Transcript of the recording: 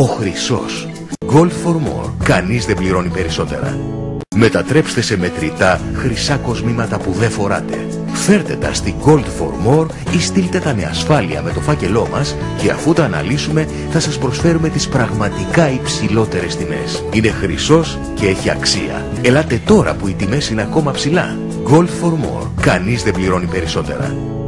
Ο χρυσός. Gold for more. Κανείς δεν πληρώνει περισσότερα. Μετατρέψτε σε μετρητά χρυσά κοσμήματα που δεν φοράτε. Φέρτε τα στη Gold for more ή στείλτε τα με ασφάλεια με το φάκελό μας και αφού τα αναλύσουμε θα σας προσφέρουμε τις πραγματικά υψηλότερες τιμές. Είναι χρυσός και έχει αξία. Ελάτε τώρα που οι τιμές είναι ακόμα ψηλά. Gold for more. Κανείς δεν πληρώνει περισσότερα.